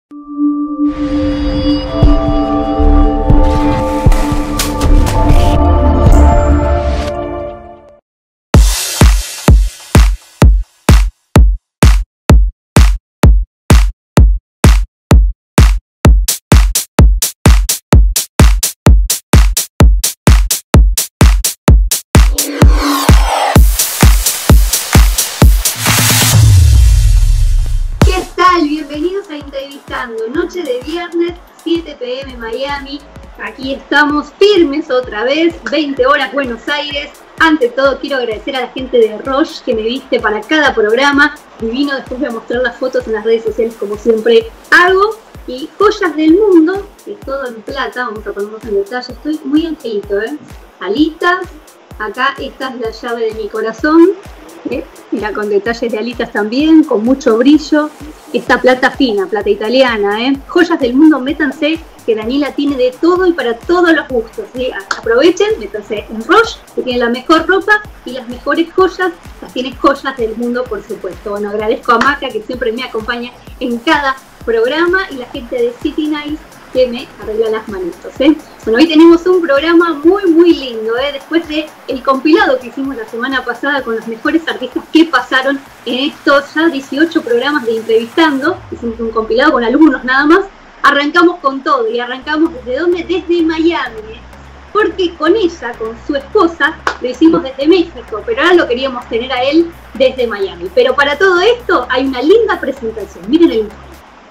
Bienvenidos a Entrevistando, noche de viernes, 7 p.m. Miami. Aquí estamos firmes otra vez, 20 horas Buenos Aires. Ante todo quiero agradecer a la gente de Roche que me viste para cada programa. Divino, después voy a mostrar las fotos en las redes sociales como siempre hago. Y joyas del mundo, que es todo en plata, vamos a ponernos en detalle. Estoy muy angelito, alitas, acá esta es la llave de mi corazón. Mira, con detalles de alitas también, con mucho brillo. Esta plata fina, plata italiana, Joyas del mundo, métanse, que Daniela tiene de todo y para todos los gustos, Aprovechen, métanse en Roche, que tiene la mejor ropa y las mejores joyas, las tiene Joyas del mundo, por supuesto. Bueno, agradezco a Maca, que siempre me acompaña en cada programa, y la gente de City Nice, que me arregla las manitos, Bueno, hoy tenemos un programa muy lindo, después de el compilado que hicimos la semana pasada con los mejores artistas que pasaron en estos ya 18 programas de Entrevistando. Hicimos un compilado con alumnos nada más. Arrancamos con todo, y arrancamos ¿desde dónde? Desde Miami, porque con ella, con su esposa, lo hicimos desde México, pero ahora lo queríamos tener a él desde Miami. Pero para todo esto hay una linda presentación, miren el informe.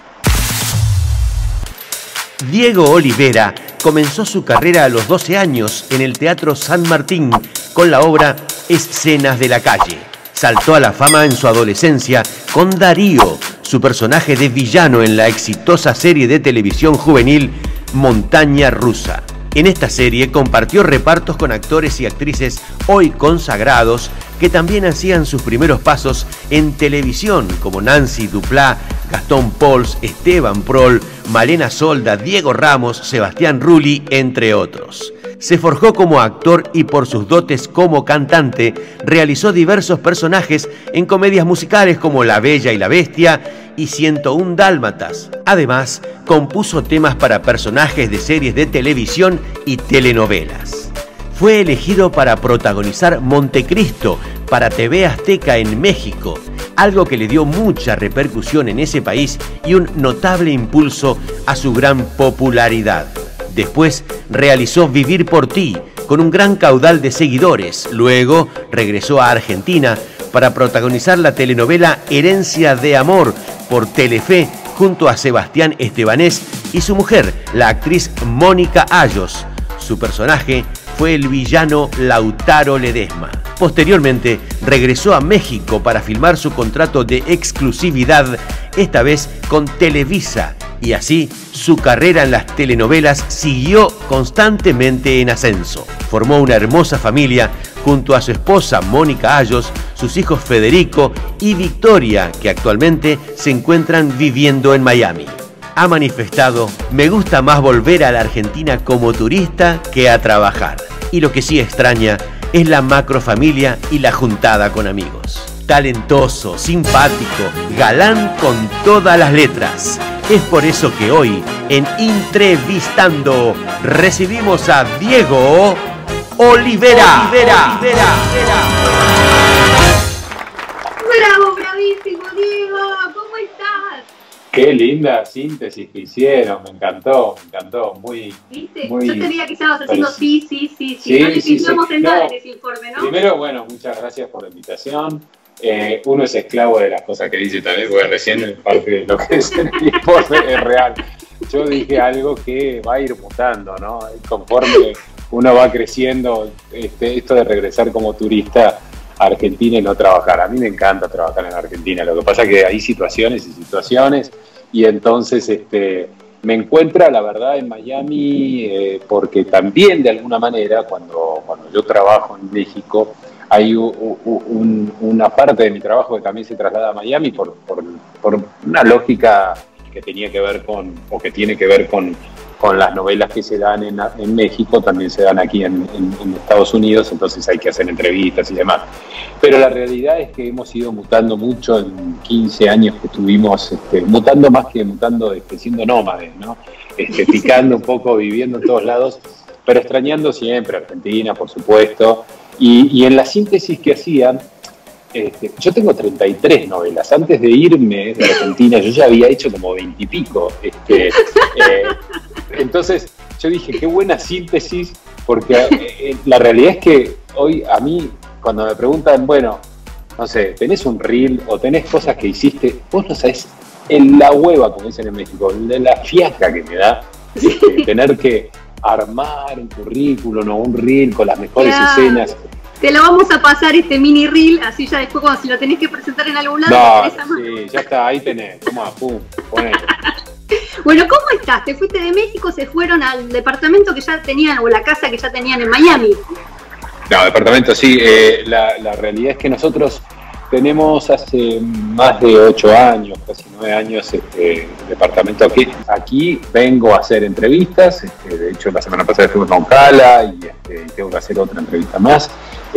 Diego Olivera comenzó su carrera a los 12 años en el Teatro San Martín con la obra Escenas de la Calle. Saltó a la fama en su adolescencia con Darío, su personaje de villano en la exitosa serie de televisión juvenil Montaña Rusa. En esta serie compartió repartos con actores y actrices hoy consagrados que también hacían sus primeros pasos en televisión, como Nancy Duplá, Gastón Pauls, Esteban Prol, Malena Solda, Diego Ramos, Sebastián Rulli, entre otros. Se forjó como actor y por sus dotes como cantante realizó diversos personajes en comedias musicales como La Bella y la Bestia y 101 Dálmatas. Además, compuso temas para personajes de series de televisión y telenovelas. Fue elegido para protagonizar Montecristo para TV Azteca en México, algo que le dio mucha repercusión en ese país y un notable impulso a su gran popularidad. Después realizó Vivir por ti, con un gran caudal de seguidores. Luego regresó a Argentina para protagonizar la telenovela Herencia de Amor por Telefe, junto a Sebastián Estebanés y su mujer, la actriz Mónica Ayos. Su personaje fue el villano Lautaro Ledesma. Posteriormente, regresó a México para filmar su contrato de exclusividad, esta vez con Televisa, y así su carrera en las telenovelas siguió constantemente en ascenso. Formó una hermosa familia junto a su esposa Mónica Ayos, sus hijos Federico y Victoria, que actualmente se encuentran viviendo en Miami. Ha manifestado: me gusta más volver a la Argentina como turista que a trabajar. Y lo que sí extraña es la macrofamilia y la juntada con amigos. Talentoso, simpático, galán con todas las letras. Es por eso que hoy, en Entrevistando, recibimos a Diego Olivera. ¡Bravo, bravísimo, Diego! ¿Cómo estás? Qué linda síntesis que hicieron, me encantó, muy... ¿Viste? Muy... Yo te veía que estabas haciendo sí. Sí, No necesitamos sí. nada No. en ese informe, ¿no? Primero, bueno, muchas gracias por la invitación. Uno es esclavo de las cosas que dice también, porque recién parte de lo que dice en el informe es real. Yo dije algo que va a ir mutando, ¿no? Conforme uno va creciendo, esto de regresar como turista a Argentina y no trabajar. A mí me encanta trabajar en Argentina, lo que pasa es que hay situaciones y situaciones, y entonces me encuentra, la verdad, en Miami, porque también de alguna manera, cuando yo trabajo en México, hay una parte de mi trabajo que también se traslada a Miami por una lógica que tenía que ver con, o que tiene que ver con con las novelas que se dan en México, también se dan aquí en Estados Unidos, entonces hay que hacer entrevistas y demás. Pero la realidad es que hemos ido mutando mucho en 15 años que estuvimos, mutando más que mutando, siendo nómades, ¿no? Picando un poco, viviendo en todos lados, pero extrañando siempre Argentina, por supuesto. Y en la síntesis que hacían, yo tengo 33 novelas. Antes de irme de Argentina, yo ya había hecho como 20 y pico. Entonces yo dije, qué buena síntesis, porque la realidad es que hoy a mí, cuando me preguntan, bueno, no sé, tenés un reel o tenés cosas que hiciste, vos no sabés en la hueva, como dicen en México, de la fiaca que me da tener que armar un currículum o un reel con las mejores escenas. Te lo vamos a pasar mini reel, así ya después cuando si lo tenés que presentar en algún lado. No, sí, ya está, ahí tenés, toma, pum, ponelo. Bueno, ¿cómo estás? Te fuiste de México, se fueron al departamento que ya tenían, o la casa que ya tenían en Miami. No, departamento sí, la realidad es que nosotros tenemos hace más de 8 años, casi 9 años, departamento aquí. Aquí vengo a hacer entrevistas, de hecho la semana pasada estuve con Cala y tengo que hacer otra entrevista más.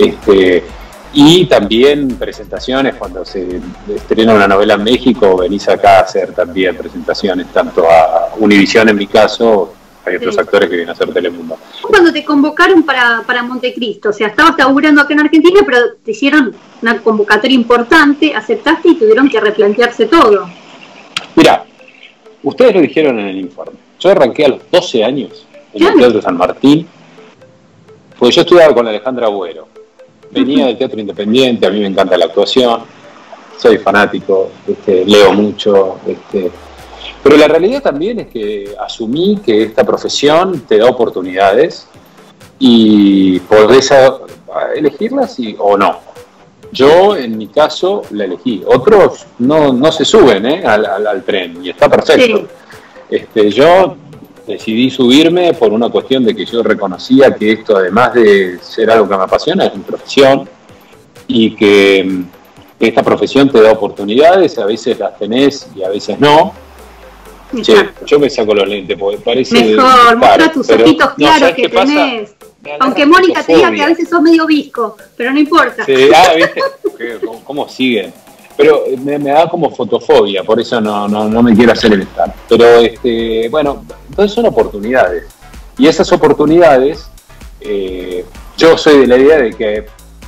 Y también presentaciones, cuando se estrena una novela en México, venís acá a hacer también presentaciones, tanto a Univisión en mi caso, hay otros actores que vienen a hacer Telemundo. Cuando te convocaron para Montecristo, o sea, estabas laburando acá en Argentina, pero te hicieron una convocatoria importante, aceptaste y tuvieron que replantearse todo. Mirá, ustedes lo dijeron en el informe, yo arranqué a los 12 años en el Teatro San Martín, porque yo estudiaba con Alejandra Agüero. Venía del teatro independiente, a mí me encanta la actuación, soy fanático, leo mucho, pero la realidad también es que asumí que esta profesión te da oportunidades y podés elegirlas o no. Yo, en mi caso, la elegí. Otros no se suben al tren y está perfecto. Sí. Yo decidí subirme por una cuestión de que yo reconocía que esto, además de ser algo que me apasiona, es mi profesión y que esta profesión te da oportunidades, a veces las tenés y a veces no. Che, yo me saco los lentes porque parece... Mejor, muestra tus ojitos claros que tenés. Aunque Mónica te diga que a veces sos medio visco, pero no importa. Sí, ¿viste? ¿Cómo siguen? Pero me da como fotofobia, por eso no me quiero hacer el stand. Pero, bueno, entonces son oportunidades. Y esas oportunidades, yo soy de la idea de que,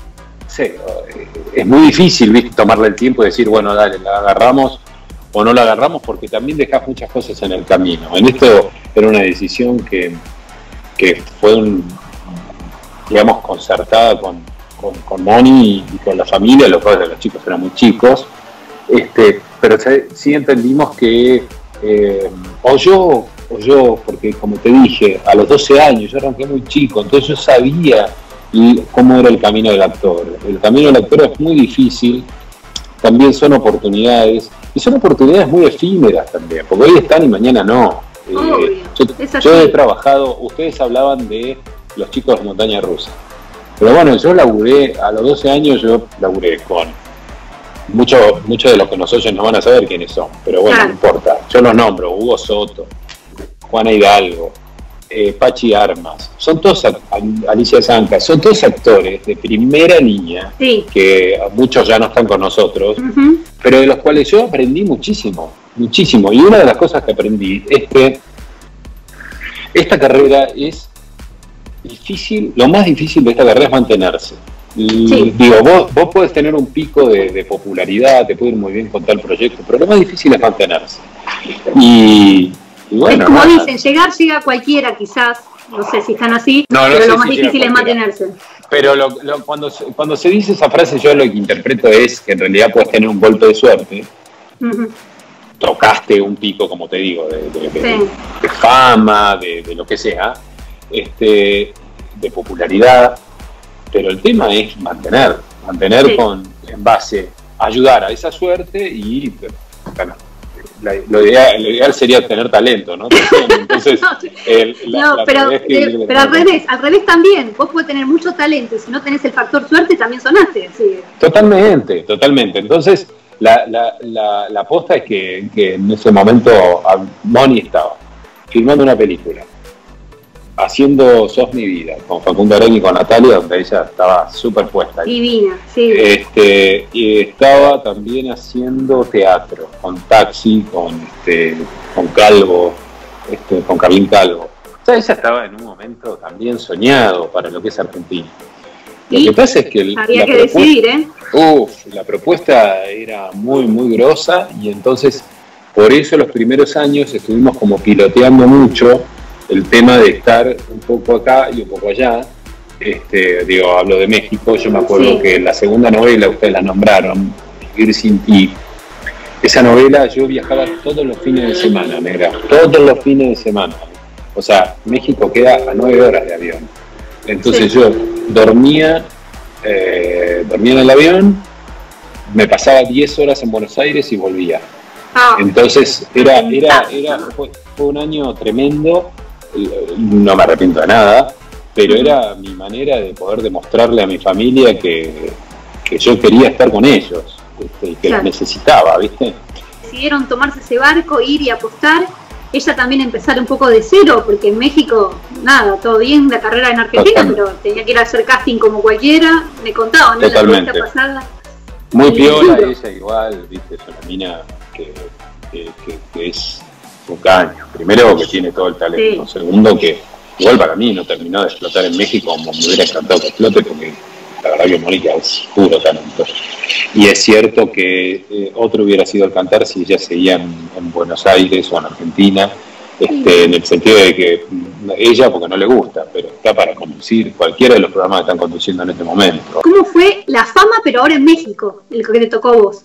es muy difícil, ¿viste? Tomarle el tiempo y decir, bueno, dale, la agarramos o no la agarramos, porque también dejás muchas cosas en el camino. En esto era una decisión que fue, digamos, concertada con Moni y con la familia, los padres de los chicos eran muy chicos, pero sí entendimos que o yo, porque como te dije, a los 12 años yo arranqué muy chico, entonces yo sabía cómo era el camino del actor. El camino del actor es muy difícil, también son oportunidades, y son oportunidades muy efímeras también, porque hoy están y mañana no. Yo he trabajado, ustedes hablaban de los chicos de montaña rusa, pero bueno, yo laburé, a los 12 años yo laburé con muchos de los que nos oyen no van a saber quiénes son, pero bueno, no importa, yo los nombro: Hugo Soto, Juana Hidalgo, Pachi Armas, son todos, Alicia Zanca, son todos actores de primera línea, que muchos ya no están con nosotros, pero de los cuales yo aprendí muchísimo, y una de las cosas que aprendí es que esta carrera es difícil, lo más difícil de esta carrera es mantenerse. Digo, vos podés tener un pico de popularidad, te puede ir muy bien con tal proyecto, pero lo más difícil es mantenerse. Y bueno, es como dicen, llega cualquiera quizás, no sé si están así, pero lo más difícil es mantenerse. Pero cuando se dice esa frase, yo lo que interpreto es que en realidad puedes tener un golpe de suerte, tocaste un pico, como te digo, de fama, de lo que sea, de popularidad, pero el tema es mantener en base a ayudar a esa suerte y, bueno, lo ideal sería tener talento, ¿no? Entonces, pero al revés también, vos podés tener mucho talento y si no tenés el factor suerte también sonaste. Sí. Totalmente. Entonces, la aposta es que en ese momento Moni estaba. filmando una película, haciendo Sos mi vida, con Facundo Arana y con Natalia, donde ella estaba súper puesta. Divina, sí. Y estaba también haciendo teatro, con Taxi, con Calvo, con Carlín Calvo. O sea, ella estaba en un momento también soñado para lo que es Argentina. Lo que pasa es que había que decidir, ¿eh? La propuesta era muy, muy grosa, y entonces por eso los primeros años estuvimos como piloteando mucho el tema de estar un poco acá y un poco allá. Hablo de México. Yo me acuerdo que la segunda novela, ustedes la nombraron, Vivir sin ti, esa novela yo viajaba todos los fines de semana, negra, todos los fines de semana. O sea, México queda a 9 horas de avión. Entonces yo dormía en el avión, me pasaba 10 horas en Buenos Aires y volvía. Entonces fue un año tremendo. No me arrepiento de nada, pero era mi manera de poder demostrarle a mi familia que yo quería estar con ellos, y que los necesitaba, ¿viste? Decidieron tomarse ese barco, ir y apostar. Ella también empezar un poco de cero, porque en México, nada, todo bien, la carrera en Argentina, pero tenía que ir a hacer casting como cualquiera. Me contaban, ¿no? Totalmente. La pasada. Muy piola ella igual, ¿viste? Es una mina que es un caño. Primero, que tiene todo el talento. Sí. Segundo, que igual para mí no terminó de explotar en México como me hubiera encantado que explote, porque la verdad que Mónica es puro talento. Y es cierto que otro hubiera sido el cantar si ella seguía en Buenos Aires o en Argentina, en el sentido de que ella, porque no le gusta, pero está para conducir cualquiera de los programas que están conduciendo en este momento. ¿Cómo fue la fama, pero ahora en México, el que te tocó a vos?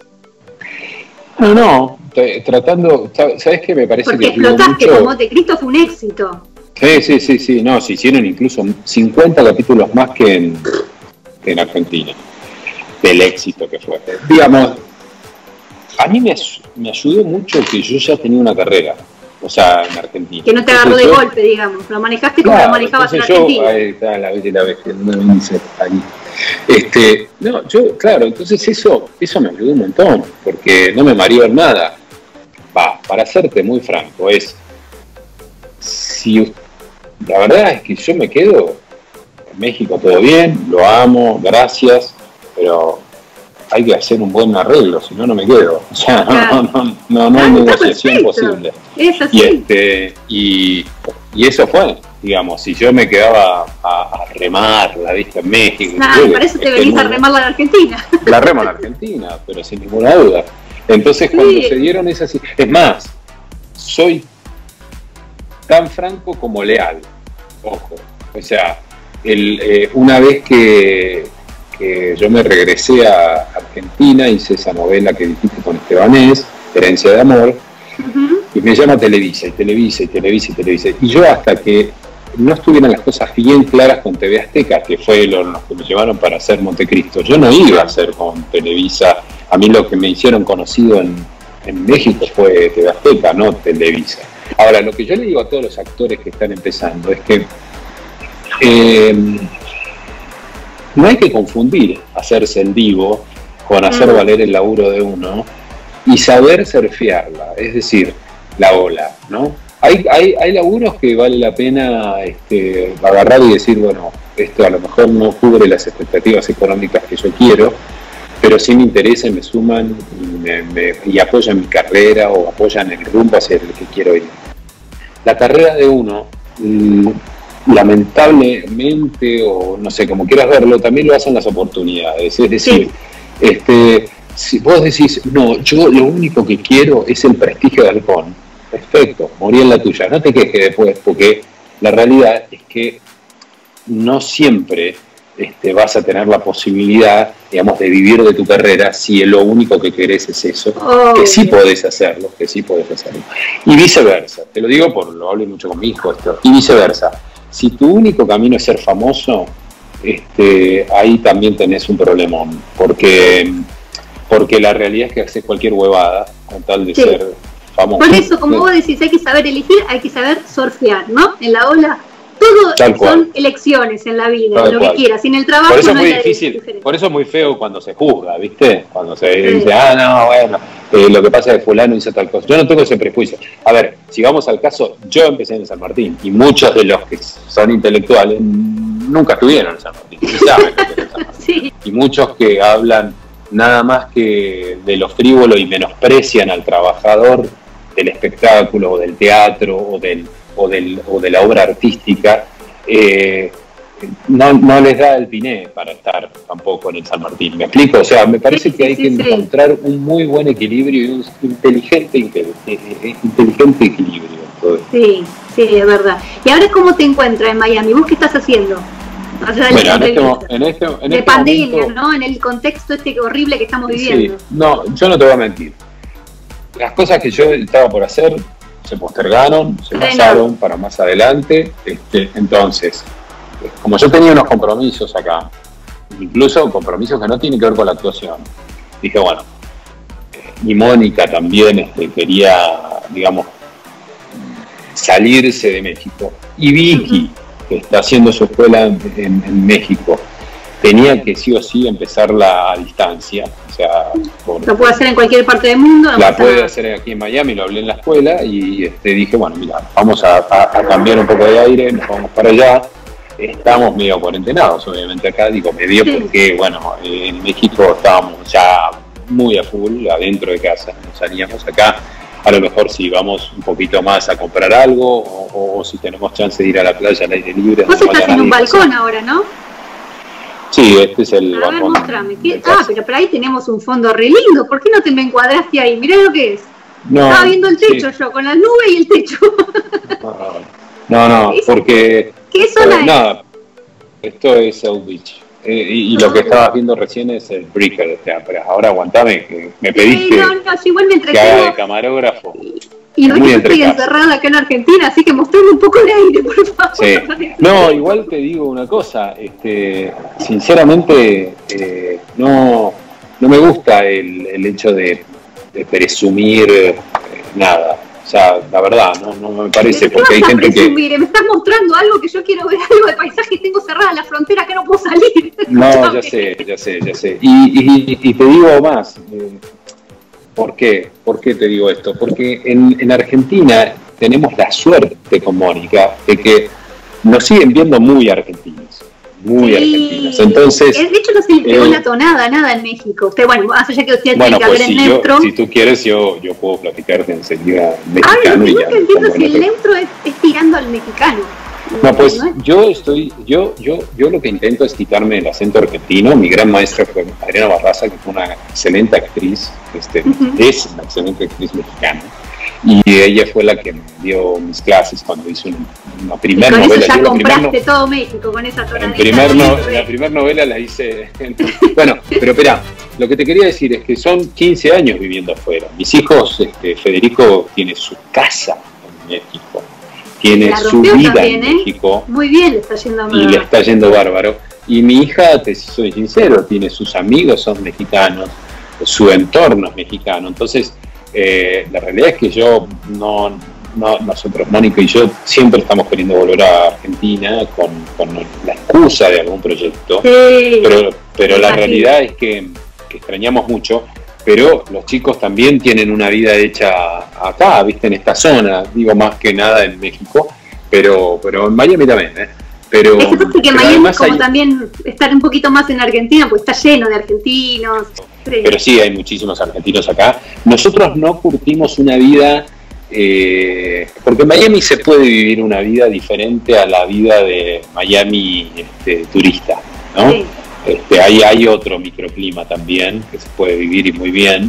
No, tratando, ¿sabes qué? Me parece porque que explotaste como Montecristo, fue un éxito. Sí, no, se hicieron incluso 50 capítulos más que en Argentina, del éxito que fue. Digamos, a mí me ayudó mucho que yo ya tenía una carrera, o sea, en Argentina. Que no te agarró de golpe, digamos, lo manejaste como lo manejabas en Argentina. Ahí está, la vez y la vez, no me dice ahí. Claro, entonces eso me ayudó un montón, porque no me mareó en nada. Para serte muy franco, la verdad es que yo me quedo en México, todo bien, lo amo, gracias, pero hay que hacer un buen arreglo, si no, no me quedo. O sea, no hay negociación posible. Es así. Y eso fue, digamos, si yo me quedaba a remarla, ¿viste? En México. Para eso te venís a remarla en Argentina. La remo en Argentina, pero sin ninguna duda. Entonces, cuando se dieron esas... Es más, soy tan franco como leal, ojo. O sea, una vez que yo me regresé a Argentina, hice esa novela que dijiste con Estebanés, Herencia de Amor, y me llama Televisa. Y yo, hasta que no estuvieran las cosas bien claras con TV Azteca, que fue los que me llevaron para hacer Montecristo, yo no iba a hacer con Televisa. A mí lo que me hicieron conocido en México fue TV Azteca, no Televisa. Ahora, lo que yo le digo a todos los actores que están empezando es que no hay que confundir hacerse el vivo con hacer valer el laburo de uno y saber surfearla, es decir, la ola, ¿no? Hay laburos que vale la pena agarrar y decir, bueno, esto a lo mejor no cubre las expectativas económicas que yo quiero, pero sí me interesa y me suman y apoyan mi carrera o apoyan el rumbo hacia el que quiero ir. La carrera de uno, lamentablemente, o no sé, como quieras verlo, también lo hacen las oportunidades. Es decir, si vos decís, no, yo lo único que quiero es el prestigio de Halcón, perfecto, morí en la tuya, no te quejes después, porque la realidad es que no siempre vas a tener la posibilidad, digamos, de vivir de tu carrera si lo único que querés es eso, que sí podés hacerlo, y viceversa. Te lo digo lo hablo mucho con mi hijo esto, y viceversa. Si tu único camino es ser famoso, ahí también tenés un problemón, porque la realidad es que haces cualquier huevada con tal de ser famoso. Por eso, como vos decís, hay que saber elegir, hay que saber surfear, ¿no? En la ola. todo Tal cual. son elecciones en la vida, Tal lo cual. que quieras. Sin el trabajo Por eso es no muy hay difícil, diferencia. por eso es muy feo cuando se juzga, ¿viste? Cuando se Sí. dice, no, bueno, lo que pasa es que fulano hizo tal cosa. Yo no tengo ese prejuicio. A ver, si vamos al caso, yo empecé en San Martín y muchos de los que son intelectuales nunca estuvieron en San Martín, no saben lo que es San Martín. Sí. Y muchos que hablan nada más que de lo frívolo y menosprecian al trabajador del espectáculo o del teatro o de la obra artística, no les da el piné para estar tampoco en el San Martín. ¿Me explico? O sea, me parece que hay que encontrar un muy buen equilibrio y un inteligente equilibrio. Sí, es verdad. ¿Y ahora cómo te encuentras en Miami? ¿Vos qué estás haciendo? Bueno, en este pandemia, momento, ¿no? En el contexto horrible que estamos viviendo. Sí, no, yo no te voy a mentir. Las cosas que yo estaba por hacer se postergaron, se pasaron para más adelante. Entonces, como yo tenía unos compromisos acá, incluso compromisos que no tienen que ver con la actuación, dije, bueno, y Mónica también quería, digamos, salirse de México. Y Vicky, que está haciendo su escuela en México, tenía que sí o sí empezarla a distancia. O sea, lo puede hacer en cualquier parte del mundo. La puede hacer aquí en Miami, lo hablé en la escuela y dije, bueno, mira, vamos a cambiar un poco de aire, nos vamos para allá. Estamos medio cuarentenados, obviamente acá, digo medio porque, bueno, en México estábamos ya muy a full, adentro de casa, no salíamos acá. A lo mejor si vamos un poquito más a comprar algo o si tenemos chance de ir a la playa al aire libre. Vos estás en un balcón ahora, ¿no? Sí, este es el balcón. A ver, mostrame. Pero ahí tenemos un fondo re lindo. ¿Por qué no te me encuadraste ahí? Mirá lo que es. No, estaba viendo el techo yo, con las nubes y el techo. No, porque... ¿Qué zona es? Nada, esto es South Beach. Y lo que estabas viendo recién es el Brickell. O sea, pero ahora aguantame, que me pediste igual me que haga de camarógrafo. Y no estoy encerrada acá en Argentina, así que mostrame un poco el aire, por favor. Sí. No, igual te digo una cosa, sinceramente no me gusta el hecho de presumir nada. O sea, la verdad, no me parece, porque hay gente que... Me estás mostrando algo que yo quiero ver, algo de paisaje, tengo cerrada la frontera que no puedo salir. No, ya sé. Y te digo más, ¿por qué? ¿Por qué te digo esto? Porque en Argentina tenemos la suerte con Mónica de que nos siguen viendo muy argentinos. Argentinos. Entonces, de hecho no se le pegó la tonada, nada en México. Usted, bueno, más allá que usted tiene que hablar en neutro. Si tú quieres, yo puedo platicarte enseguida mexicano. Lo que nunca entiendo si el neutro es tirando al mexicano. No, pues yo lo que intento es quitarme el acento argentino. Mi gran maestra fue Adriana Barraza, que fue una excelente actriz, es una excelente actriz mexicana. Y ella fue la que me dio mis clases cuando hice una primera novela. Eso ya compraste todo México con esa tonadita. La primera novela la hice. Bueno, pero espera, lo que te quería decir es que son 15 años viviendo afuera. Mis hijos, Federico tiene su casa en México, tiene su vida también, en México. Muy bien, le está yendo y le está yendo bárbaro. Y mi hija, te soy sincero, tiene sus amigos, son mexicanos, su entorno es mexicano. Entonces, la realidad es que nosotros, Mónica y yo, siempre estamos queriendo volver a Argentina con la excusa de algún proyecto, pero la realidad es que extrañamos mucho, pero los chicos también tienen una vida hecha acá, viste, en esta zona, digo más que nada en México, pero en Miami también, Pero, es que Miami es como también estar un poquito más en Argentina, porque está lleno de argentinos. Pero sí, hay muchísimos argentinos acá. Nosotros no curtimos una vida, porque en Miami se puede vivir una vida diferente a la vida de Miami turista, ¿no? Sí. Hay otro microclima también que se puede vivir y muy bien,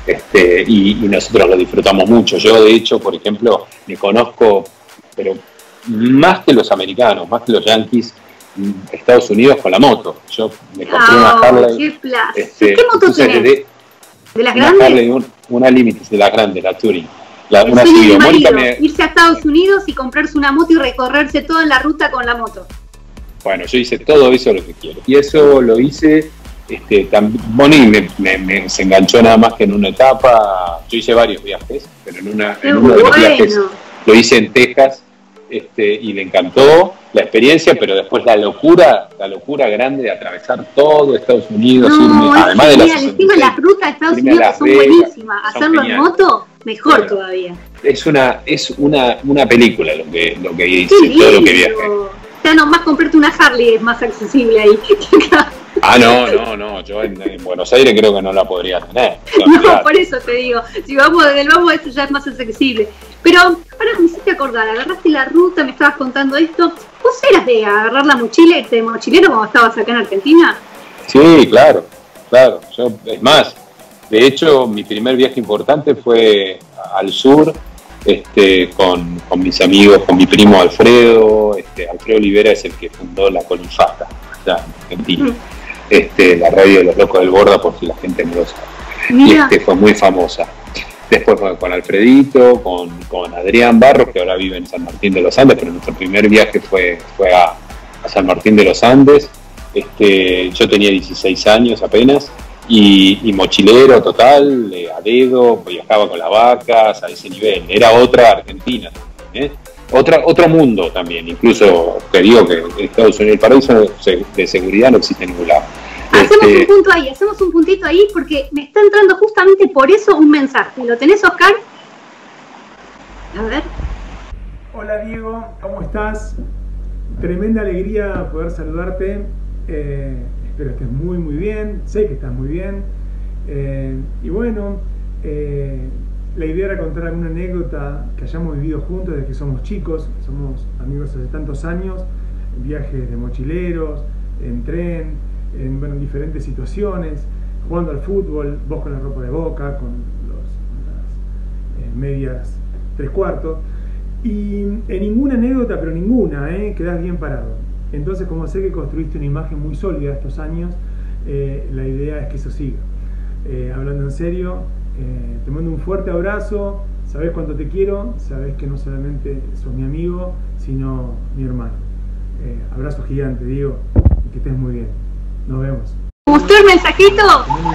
y nosotros lo disfrutamos mucho. Yo, de hecho, por ejemplo, me conozco, pero más que los americanos, más que los yanquis, Estados Unidos con la moto. Yo me compré una Harley. ¿Qué moto tenés? ¿De las grandes? Harley, una Limited, de las grandes, la Touring. Una suyo, irse a Estados Unidos y comprarse una moto y recorrerse toda la ruta con la moto. Bueno, yo hice todo eso lo que quiero. Y eso lo hice, Bonnie se enganchó nada más que en una etapa. Yo hice varios viajes, pero en uno de los viajes lo hice en Texas, y le encantó. la experiencia, pero después la locura grande de atravesar todo Estados Unidos, No, además de genial. Encima las rutas de Estados Unidos son buenísimas. Hacerlo en moto, mejor claro, todavía. Es una película lo que hice, todo lo que viaje. Ya nomás comprarte una Harley es más accesible ahí. No, yo en Buenos Aires creo que no la podría tener. No, claro. Por eso te digo, si vamos desde el vamos, eso ya es más accesible. Pero ahora me hiciste acordar, agarraste la ruta, me estabas contando esto. ¿Vos eras de agarrar la mochila y de mochilero cuando estabas acá en Argentina? Sí, claro. Yo, es más, de hecho, mi primer viaje importante fue al sur, con mis amigos, con mi primo Alfredo. Alfredo Olivera es el que fundó la Colifata, allá en Argentina. La radio de los locos del Borda, por si la gente no lo sabe. Fue muy famosa. Después con Alfredito, con Adrián Barros, que ahora vive en San Martín de los Andes, pero nuestro primer viaje fue a San Martín de los Andes. Yo tenía 16 años apenas, y mochilero total, a dedo, viajaba con las vacas, a ese nivel. Era otra Argentina, otro mundo también. Incluso te digo que Estados Unidos, el paraíso de seguridad no existe en ningún lado. Hacemos un puntito ahí, porque me está entrando justamente por eso un mensaje. ¿Lo tenés, Oscar? A ver. Hola Diego, ¿cómo estás? Tremenda alegría poder saludarte. Espero que estés muy muy bien, sé que estás muy bien. Y bueno, la idea era contar alguna anécdota que hayamos vivido juntos desde que somos chicos. Somos amigos hace tantos años, viajes de mochileros, en tren, en diferentes situaciones, jugando al fútbol, vos con la ropa de Boca, con las medias 3/4, y en ninguna anécdota, pero ninguna, quedás bien parado. Entonces, como sé que construiste una imagen muy sólida estos años, la idea es que eso siga. Hablando en serio, te mando un fuerte abrazo, sabés cuánto te quiero, sabés que no solamente sos mi amigo, sino mi hermano. Abrazo gigante, Diego, y que estés muy bien. Nos vemos. ¿Gustó el mensajito?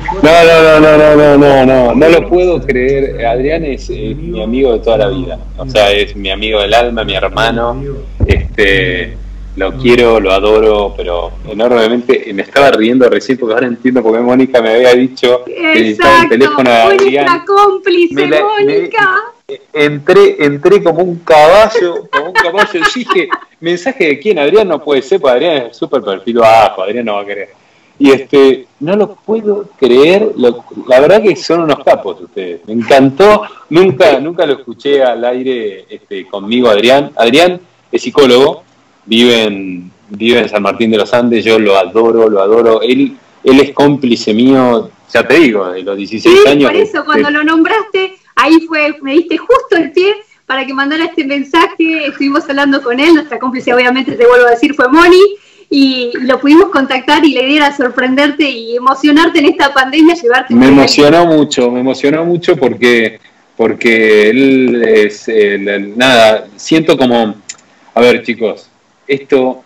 No lo puedo creer. Adrián es mi amigo de toda la vida. O sea, es mi amigo del alma, mi hermano. Lo quiero, lo adoro, pero enormemente. Me estaba riendo recién porque ahora entiendo por qué Mónica me había dicho que necesitaba el teléfono de Adrián. Nuestra cómplice, Mónica. Entré como un caballo, y dije, ¿mensaje de quién? Adrián no puede ser, porque Adrián es súper perfil bajo, Adrián no va a querer. Y no lo puedo creer, la verdad que son unos capos ustedes. Me encantó, nunca lo escuché al aire conmigo Adrián. Adrián es psicólogo, vive en San Martín de los Andes, yo lo adoro. Él es cómplice mío, ya te digo, de los 16 años. Por eso, cuando lo nombraste, ahí me diste justo el pie para que mandara este mensaje. Estuvimos hablando con él, nuestra cómplice, obviamente, te vuelvo a decir, fue Moni, y lo pudimos contactar, y la idea era sorprenderte y emocionarte en esta pandemia, llevarte. Me emocionó mucho porque él es, siento como, a ver chicos, esto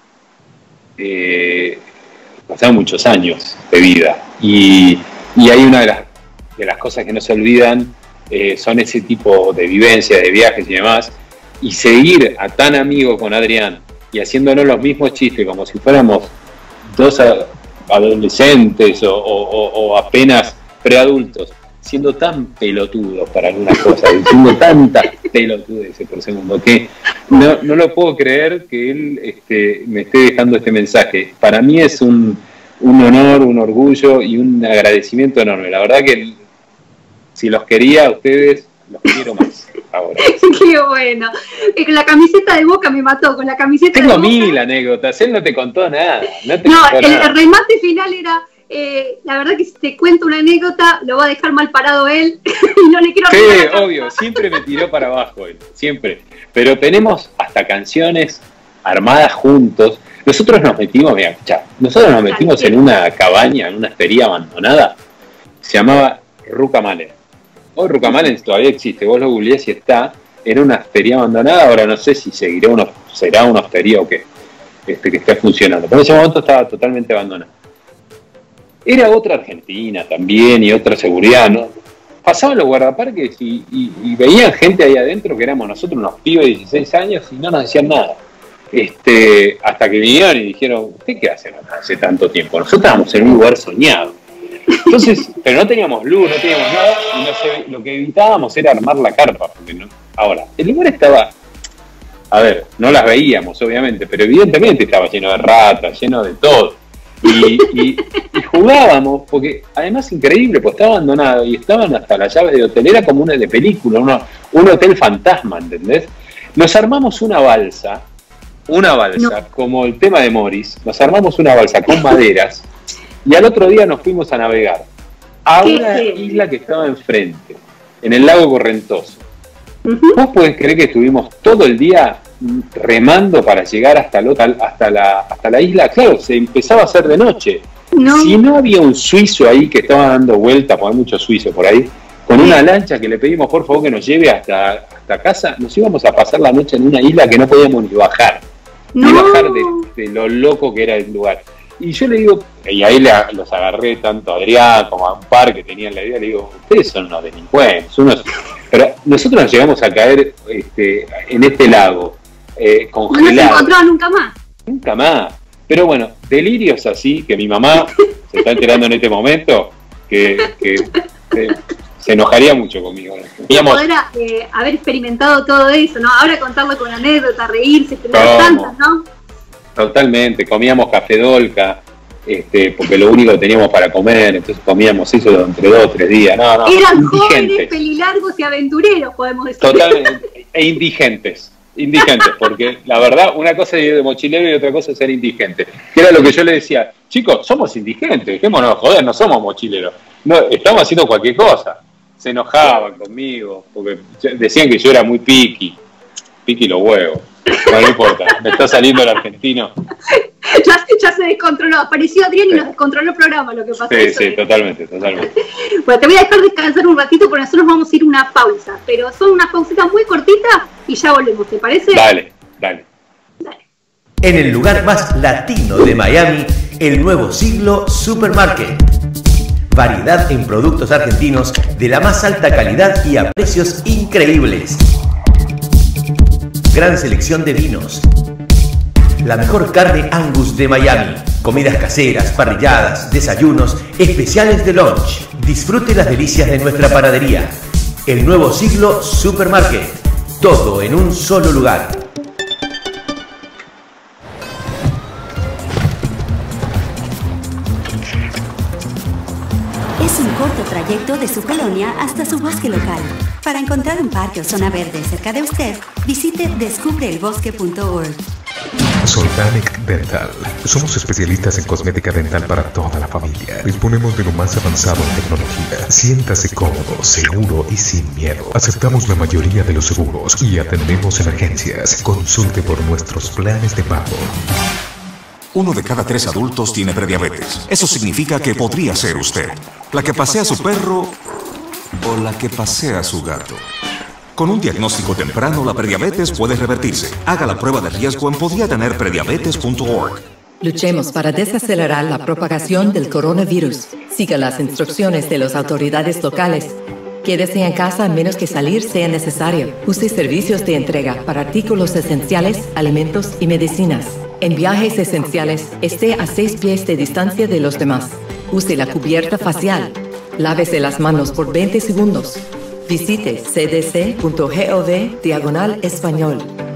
pasaron muchos años de vida, y hay una de las cosas que no se olvidan, son ese tipo de vivencias, de viajes y demás, y seguir a tan amigo con Adrián y haciéndonos los mismos chistes como si fuéramos dos adolescentes o apenas preadultos, siendo tan pelotudos para algunas cosas, diciendo tantas pelotudeces por segundo, que no lo puedo creer que él me esté dejando este mensaje. Para mí es un honor, un orgullo y un agradecimiento enorme. La verdad que si los quería a ustedes, los quiero más ahora. Qué bueno. Con la camiseta de Boca me mató, con la camiseta Tengo de Boca. mil anécdotas, él no te contó nada. El remate final era, la verdad que si te cuento una anécdota, lo va a dejar mal parado él, y no le quiero... Sí, obvio, siempre me tiró para abajo él, siempre. Pero tenemos hasta canciones armadas juntos. Nosotros nos metimos, mira, escuchá, en una cabaña, en una hostería abandonada, se llamaba Rucamalen. Hoy Rucamalen todavía existe, vos lo googleás y está, era una hostería abandonada, ahora no sé si será una hostería o qué, que esté funcionando, pero en ese momento estaba totalmente abandonada. Era otra Argentina también y otra seguridad, ¿no? Pasaban los guardaparques y veían gente ahí adentro que éramos nosotros unos pibes de 16 años y no nos decían nada. hasta que vinieron y dijeron, ¿usted qué hacen acá hace tanto tiempo? Nosotros estábamos en un lugar soñado. Entonces, pero no teníamos luz, no teníamos nada, y lo que evitábamos era armar la carpa. Porque no, ahora, el lugar estaba, a ver, no las veíamos obviamente, pero evidentemente estaba lleno de ratas, lleno de todo. Y jugábamos, porque además increíble, pues estaba abandonado y estaban hasta las llaves de hotel, era como una de película, un hotel fantasma, ¿entendés? Nos armamos una balsa, como el tema de Morris, nos armamos una balsa con maderas y al otro día nos fuimos a navegar a una isla que estaba enfrente, en el lago Correntoso. ¿Vos podés creer que estuvimos todo el día remando para llegar hasta la isla? Claro, se empezaba a hacer de noche. No. Si no había un suizo ahí que estaba dando vueltas, porque hay muchos suizos por ahí, con una lancha que le pedimos por favor que nos lleve hasta casa, nos íbamos a pasar la noche en una isla que no podíamos ni bajar. Ni bajar de lo loco que era el lugar. Y yo le digo, y ahí los agarré tanto a Adrián como a un par que tenían la idea, le digo, ustedes son unos delincuentes, pero nosotros nos llegamos a caer en este lago, congelado. No se encontró nunca más. Nunca más. Pero bueno, delirios así, que mi mamá se está enterando en este momento, que se enojaría mucho conmigo. Poder haber experimentado todo eso, ¿no? Ahora contarlo con anécdota, reírse, tener tantas, ¿no? Totalmente, comíamos café dolca, porque lo único que teníamos para comer, entonces comíamos eso entre 2 o 3 días. No, eran jóvenes, pelilargos y aventureros, podemos decir. Totalmente, e indigentes, porque la verdad, una cosa es ir de mochilero y otra cosa es ser indigente. Que era lo que yo le decía, chicos, somos indigentes, dejémonos joder, no somos mochileros, no, estamos haciendo cualquier cosa. Se enojaban conmigo, porque decían que yo era muy piqui los huevos. No importa, me está saliendo el argentino. Ya se descontroló, apareció Adrián y nos descontroló el programa, lo que pasó. Sí, totalmente. Bueno, te voy a dejar descansar un ratito porque nosotros vamos a ir a una pausa, pero son unas pausitas muy cortitas y ya volvemos, ¿te parece? Dale. En el lugar más latino de Miami, el Nuevo Siglo Supermarket. Variedad en productos argentinos de la más alta calidad y a precios increíbles. Gran selección de vinos. La mejor carne Angus de Miami. Comidas caseras, parrilladas, desayunos, especiales de lunch. Disfrute las delicias de nuestra panadería. El Nuevo Siglo Supermarket. Todo en un solo lugar. Es un corto trayecto de su colonia hasta su bosque local. Para encontrar un parque o zona verde cerca de usted, visite descubreelbosque.org. Soltanic Dental. Somos especialistas en cosmética dental para toda la familia. Disponemos de lo más avanzado en tecnología. Siéntase cómodo, seguro y sin miedo. Aceptamos la mayoría de los seguros y atendemos emergencias. Consulte por nuestros planes de pago. 1 de cada 3 adultos tiene prediabetes. Eso significa que podría ser usted. La que pasea a su perro o la que pasea a su gato. Con un diagnóstico temprano, la prediabetes puede revertirse. Haga la prueba de riesgo en podiatenerprediabetes.org. Luchemos para desacelerar la propagación del coronavirus. Siga las instrucciones de las autoridades locales. Quédese en casa a menos que salir sea necesario. Use servicios de entrega para artículos esenciales, alimentos y medicinas. En viajes esenciales, esté a 6 pies de distancia de los demás. Use la cubierta facial. Lávese las manos por 20 segundos. Visite cdc.gov/español.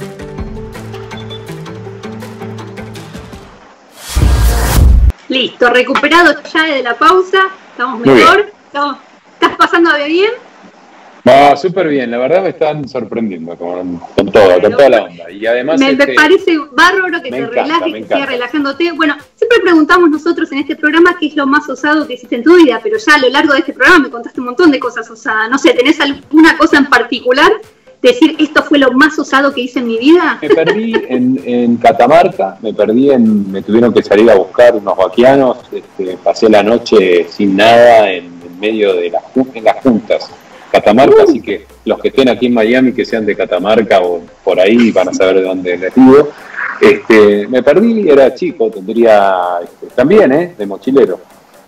Listo, recuperado ya de la pausa. Estamos mejor. ¿Estás pasando bien? No, súper bien, la verdad me están sorprendiendo con toda la onda. Y además me parece bárbaro que te relajes, que sigas relajándote. Bueno, siempre preguntamos nosotros en este programa qué es lo más osado que hiciste en tu vida, pero ya a lo largo de este programa me contaste un montón de cosas osadas. No sé, ¿tenés alguna cosa en particular? Decir, esto fue lo más osado que hice en mi vida. Me perdí en Catamarca, me tuvieron que salir a buscar unos vaquianos, pasé la noche sin nada en medio de las juntas. Catamarca, así que los que estén aquí en Miami, que sean de Catamarca o por ahí, van a saber de dónde les digo. Me perdí, era chico, tendría también, de mochilero.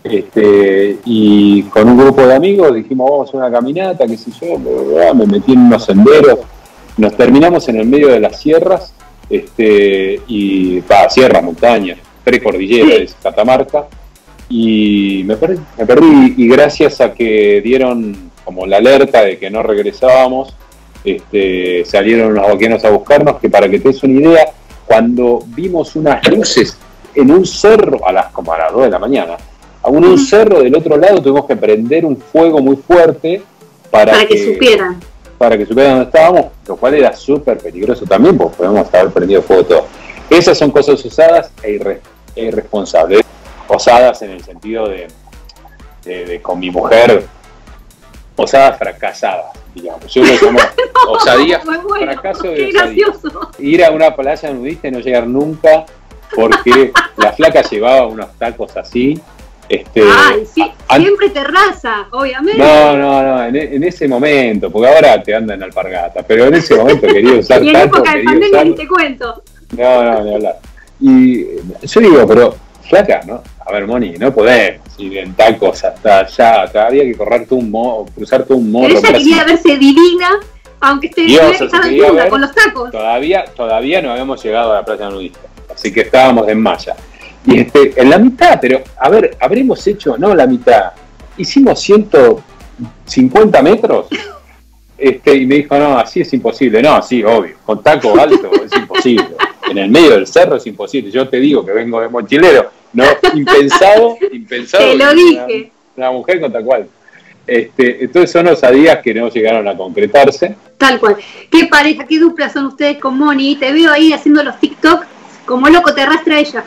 Y con un grupo de amigos dijimos, vamos a hacer una caminata, qué sé yo, me metí en unos senderos, nos terminamos en el medio de las sierras y sierra, montaña, precordillera, es Catamarca, y me perdí, y gracias a que dieron como la alerta de que no regresábamos, salieron los vaqueros a buscarnos, que para que te des una idea, cuando vimos unas luces en un cerro, como a las 2 de la mañana, en un cerro del otro lado tuvimos que prender un fuego muy fuerte para que supieran dónde estábamos, lo cual era súper peligroso también, porque podemos haber prendido fuego todo. Esas son cosas osadas e irresponsables. Osadas en el sentido de con mi mujer, osadas fracasadas, digamos. Yo lo llamo osadía, fracaso de osadía. Ir a una playa nudista y no llegar nunca, porque la flaca llevaba unos tacos así. Siempre terraza, obviamente. No, en ese momento, porque ahora te andan en alpargata, pero en ese momento quería usar tacos. Y en época de pandemia ni te cuento. No, ni hablar. Y yo digo, pero flaca, ¿no? A ver, Moni, no podemos ir en tacos hasta allá, había que cruzar todo un morro. Pero ella quería verse divina, aunque estaba desnuda con los tacos. Todavía no habíamos llegado a la playa nudista, así que estábamos en malla. Y en la mitad, pero a ver, habremos hecho, no la mitad, hicimos 150 metros, y me dijo, no, así es imposible. No, sí, obvio, con taco alto es imposible. En el medio del cerro es imposible. Yo te digo que vengo de mochilero, no, impensado. Te lo dije. Una mujer con taco alto. Entonces son osadías que no llegaron a concretarse. Tal cual. Qué pareja, qué dupla son ustedes con Moni. Te veo ahí haciendo los TikTok, como loco te arrastra ella.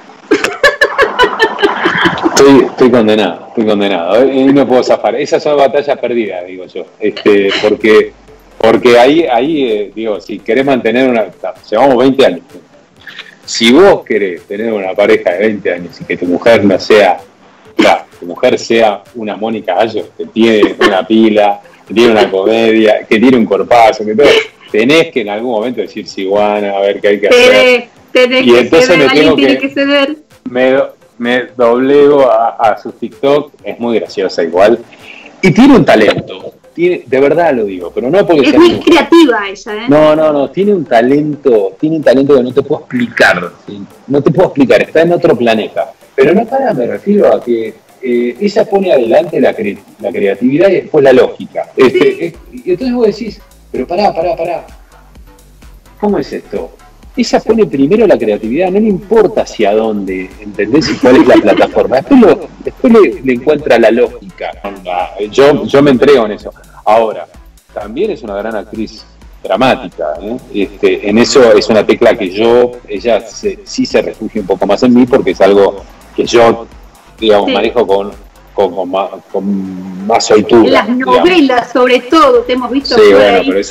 Estoy condenado. No puedo zafar. Esas son batallas perdidas, digo yo. Porque ahí digo, si querés mantener llevamos 20 años. Si vos querés tener una pareja de 20 años y que tu mujer no sea, tu mujer sea una Mónica Gallo, que tiene una pila, que tiene una comedia, que tiene un corpazo, que todo, tenés que en algún momento decir, sí, bueno, a ver qué hay que hacer. Tenés y que entonces ceder, tiene que ceder. Me doblego a sus TikTok, es muy graciosa igual, y tiene un talento, de verdad lo digo, pero no porque es muy creativa ella, No, tiene un talento que no te puedo explicar, ¿sí? No te puedo explicar, está en otro planeta, pero no me refiero a que ella pone adelante la creatividad y después la lógica, y entonces vos decís, pero pará, ¿cómo es esto? Ella pone primero la creatividad, no le importa hacia dónde, ¿entendés? Y cuál es la plataforma. Después le encuentra la lógica. Yo me entrego en eso. Ahora, también es una gran actriz dramática, en eso es una tecla que ella sí se refugia un poco más en mí, porque es algo que yo, digamos, manejo con más soltura. En las novelas, sobre todo, te hemos visto. Sí, bueno, pero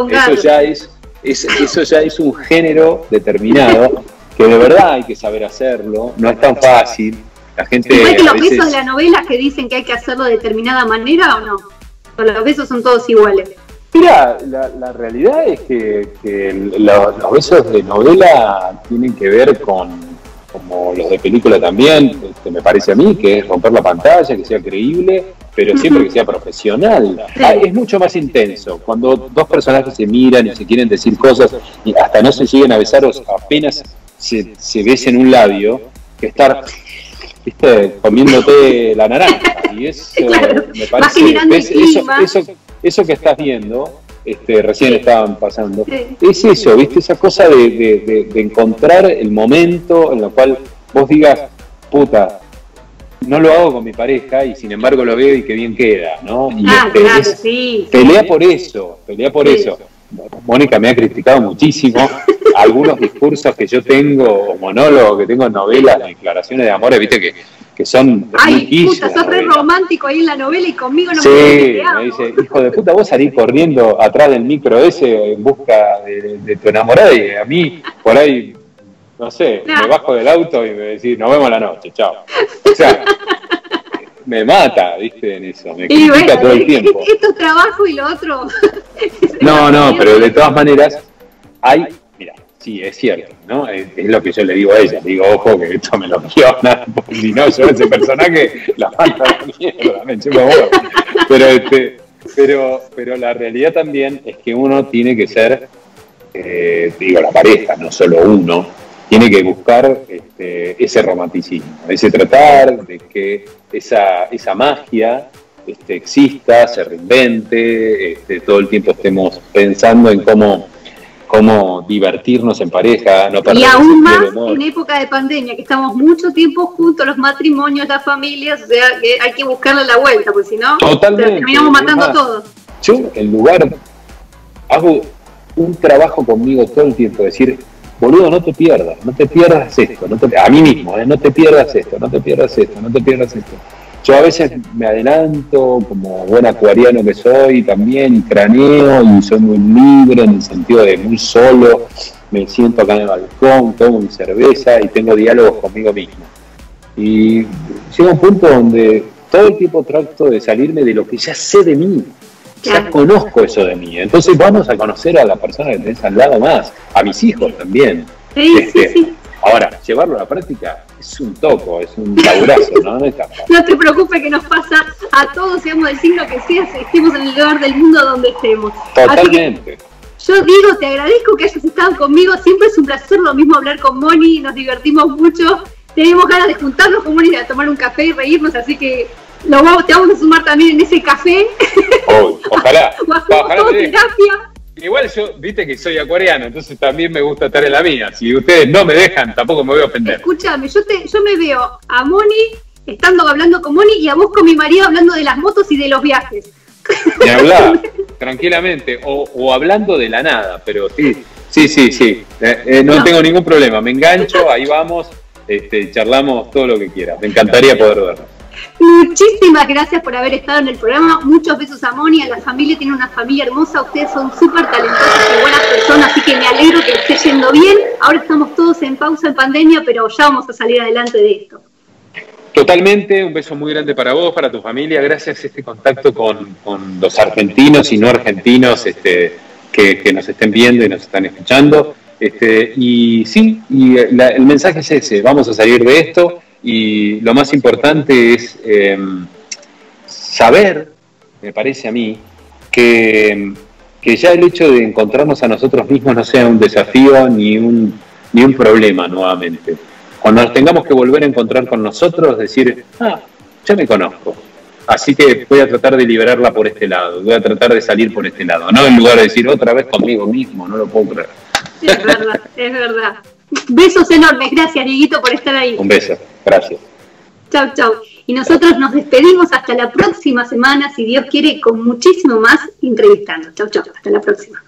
eso ya es un género determinado que de verdad hay que saber hacerlo, no es tan fácil. La gente igual que los besos de la novela que dicen que hay que hacerlo de determinada manera, ¿o no? O los besos son todos iguales. Mira, la realidad es que los besos de novela tienen que ver con, como los de película también, me parece a mí, que es romper la pantalla, que sea creíble, pero siempre que sea profesional. Es mucho más intenso. Cuando dos personajes se miran y se quieren decir cosas y hasta no se lleguen a besar o apenas se besen un labio, que estar, viste, comiéndote la naranja. Y eso, claro, me parece, eso que estás viendo, recién estaban pasando, es eso, viste, esa cosa de encontrar el momento en el cual vos digas, puta, no lo hago con mi pareja y sin embargo lo veo y qué bien queda, ¿no? Y pelea por eso. Mónica me ha criticado muchísimo algunos discursos que yo tengo, o monólogos que tengo en novelas, declaraciones de amores, viste, que son... Ay, puta, sos re romántico ahí en la novela y conmigo no me dice, hijo de puta, vos salís corriendo atrás del micro ese en busca de tu enamorada y a mí por ahí... No sé, me bajo del auto y me decís, nos vemos a la noche, chao. O sea, me mata, viste, en eso, me critica todo el tiempo. Esto es trabajo y lo otro... No, pero de todas maneras, mira, sí, es cierto, ¿no? Es lo que yo le digo a ella, digo, ojo, que esto me lo guiona, porque si no, yo ese personaje la mando a la mierda, me chupa huevo. Pero la realidad también es que uno tiene que ser digo la pareja, no solo uno, tiene que buscar ese romanticismo, ese tratar de que esa magia exista, se reinvente, todo el tiempo estemos pensando en cómo divertirnos en pareja, no perder y aún más el en época de pandemia, que estamos mucho tiempo juntos, los matrimonios, las familias, o sea, que hay que buscarle la vuelta, porque si no, terminamos matando a todos. Yo, en lugar, hago un trabajo conmigo todo el tiempo, decir, boludo, no te pierdas esto, a mí mismo, no te pierdas esto, no te pierdas esto, no te pierdas esto. Yo a veces me adelanto, como buen acuariano que soy también, y craneo, y soy muy libre en el sentido de muy solo, me siento acá en el balcón, tomo mi cerveza y tengo diálogos conmigo mismo. Y llega un punto donde todo el tiempo trato de salirme de lo que ya sé de mí, ya conozco eso de mí. Entonces vamos a conocer a la persona que tenés al lado más, a mis hijos también. Sí. Ahora, llevarlo a la práctica es un toco, es un laburazo, ¿no? No te preocupes, que nos pasa a todos, seamos del signo que seas, estemos en el lugar del mundo donde estemos. Totalmente. Yo digo, te agradezco que hayas estado conmigo, siempre es un placer, lo mismo hablar con Moni, nos divertimos mucho, tenemos ganas de juntarnos con Moni, a tomar un café y reírnos, así que te vamos a sumar también en ese café. Ojalá. Ojalá terapia. Igual yo, viste que soy acuariano, entonces también me gusta estar en la mía. Si ustedes no me dejan, tampoco me voy a ofender. Escúchame, yo me veo a Moni hablando con Moni y a vos con mi marido hablando de las motos y de los viajes. Ni hablar, tranquilamente, o hablando de la nada, pero sí. No tengo ningún problema, me engancho, ahí vamos, charlamos todo lo que quiera. Me encantaría poder verlo. Muchísimas gracias por haber estado en el programa. Muchos besos a Moni, a la familia. Tiene una familia hermosa. Ustedes son súper talentosos y buenas personas, así que me alegro que esté yendo bien. Ahora estamos todos en pausa en pandemia, pero ya vamos a salir adelante de esto. Totalmente, un beso muy grande para vos, para tu familia. Gracias a este contacto con los argentinos y no argentinos que nos estén viendo y nos están escuchando. Y sí, el mensaje es ese: vamos a salir de esto. Y lo más importante es saber, me parece a mí, que ya el hecho de encontrarnos a nosotros mismos no sea un desafío ni un problema nuevamente. Cuando nos tengamos que volver a encontrar con nosotros, decir, ya me conozco, así que voy a tratar de liberarla por este lado, voy a tratar de salir por este lado, no en lugar de decir otra vez conmigo mismo, no lo puedo creer. Es verdad. Besos enormes, gracias Dieguito por estar ahí. Un beso, gracias. Chau. Y nosotros nos despedimos hasta la próxima semana, si Dios quiere, con muchísimo más entrevistando. Chau, hasta la próxima.